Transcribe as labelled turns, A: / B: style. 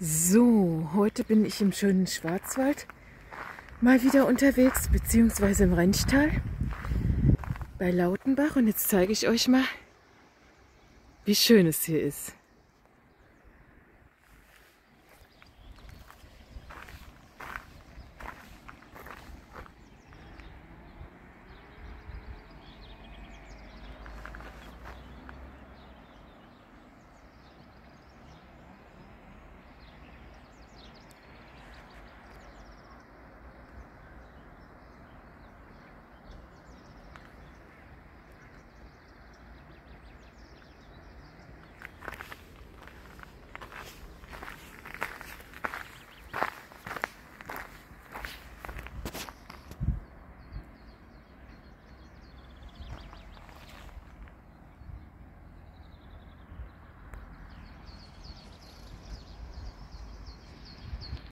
A: So, heute bin ich im schönen Schwarzwald mal wieder unterwegs, beziehungsweise im Renchtal bei Lautenbach. Und jetzt zeige ich euch mal, wie schön es hier ist.